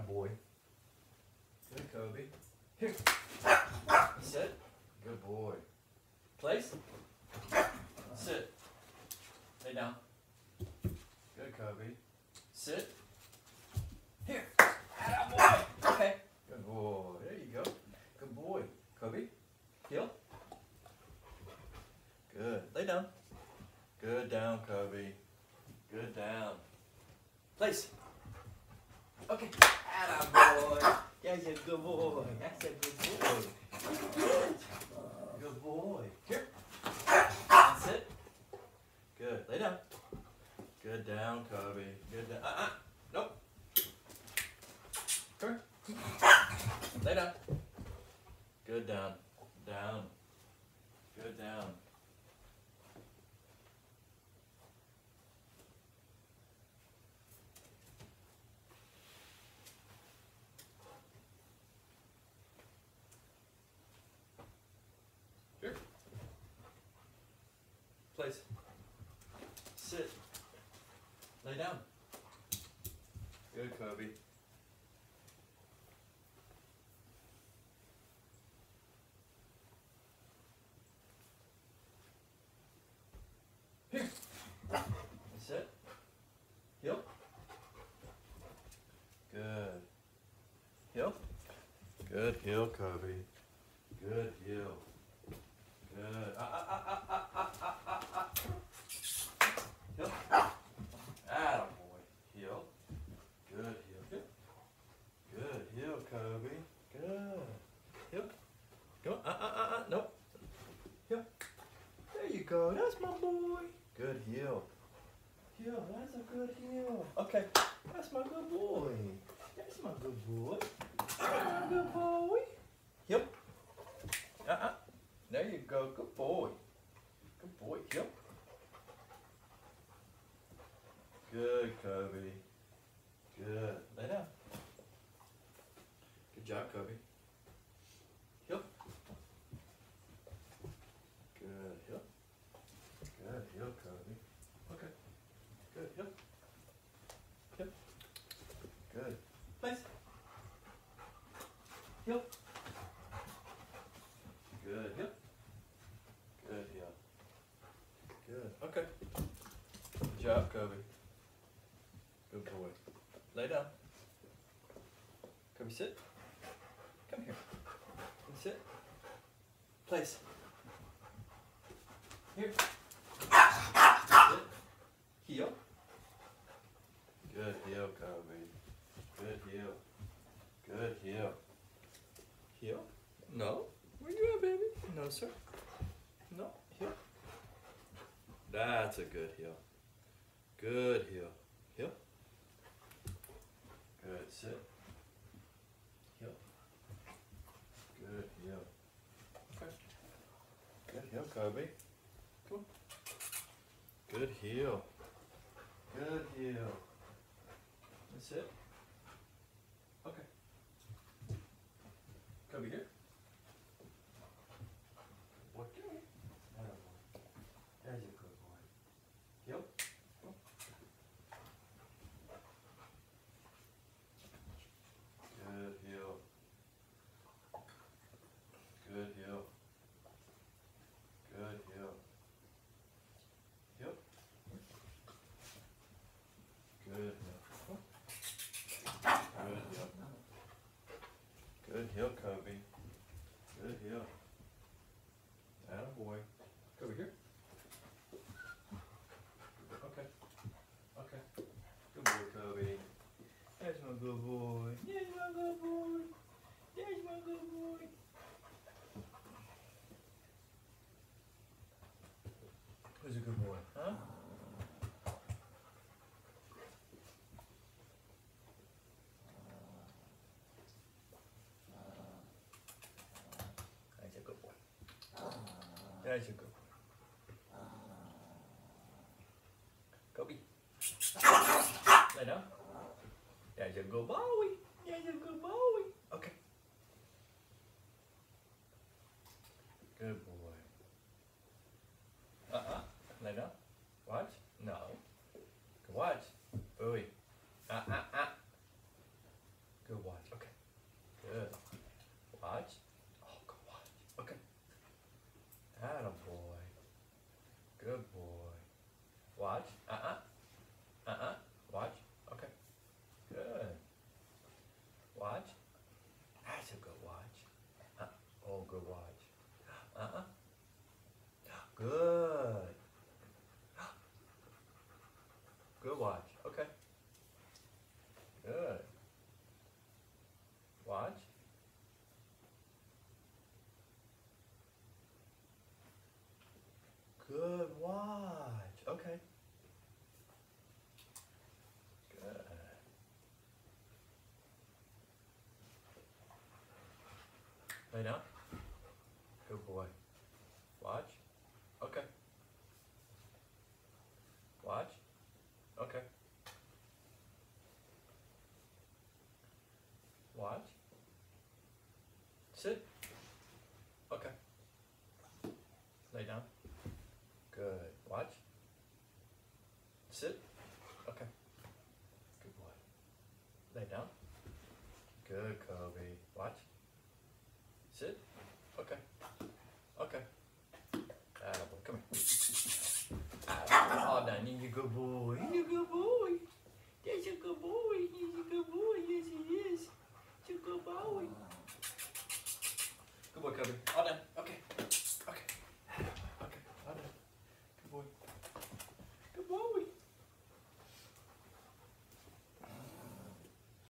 boy. Good, Kobe. Here. Sit. Good boy. Place. Sit. Lay down. Good, Kobe. Sit. Here. Atta boy. Okay. Good boy. There you go. Good boy. Kobe. Heel. Good. Lay down. Good down, Kobe. Good down. Place. Okay. Atta boy. That's a good boy. That's a good boy. Good. Good boy. Here. And sit. Good. Lay down. Good down, Kobe. Good down. Nope. Come here. Lay down. Good down. Down. Good down. Here. Place. Sit. Lay down. Good, Kobe. Here. Sit. Heel. Good. Heel. Good heel, Kobe. Good heel. Good. Heel. Atta boy. Heel. Good heel. Heel. Good heel, Kobe. Good. Heel. Go on. Nope. Heel. There you go. That's my boy. Good heel. Heel. That's a good heel. Okay. That's my good boy. That's my good boy. That's my good boy. Heel. There you go. Good boy. Good boy. Heel. Good, Kobe. Good. Lay down. Good job, Kobe. Heel. Good. Heel. Good. Heel, Kobe. Okay. Good. Heel. Heel. Good. Place. Heel. Good. Heel. Good. Heel. Good. Okay. Good job, Kobe. Good boy. Lay down. Kobe, sit. Come here. Come sit. Place. Here. Sit. Heel. Good heel, Kobe. Good heel. Good heel. Heel? No. Where you at, baby? No, sir. No. Heel. That's a good heel. Good heel. Heel. Good. Sit. Heel. Good heel. Okay. Good heel, Kobe. Come on. Good heel. Good heel. That's it. Okay. Kobe here. Boy, come here. Atta boy. There's a good boy. Heel. Come on. Good heel. Good heel. Good heel. Heel. Good heel. Good heel. Good heel, Kobe. Good heel. Atta boy. Kobe here. Okay. Okay. Good boy, Kobe. That's my good boy. That's my good boy. That's my good boy. Who's a good boy, huh? That's a good boy. That's a good boy. Kobe. Lay down. That's a good boy. That's a good boy. Okay. Good boy. Lay down. Watch. No. Watch. Bowie. Good Lay down. Good boy. Watch. Okay. Watch. Okay. Watch. Sit. Okay. Lay down. Good. Watch. Sit. Okay. Good boy. Lay down. Good, Kobe. Watch. Sit. Okay. Okay. Attaboy. Come here. Attaboy. All done. You're a good boy. You're a good boy. That's a good boy. He's a good boy. Yes, he is. He's a good boy. Good boy, Kobe. All done.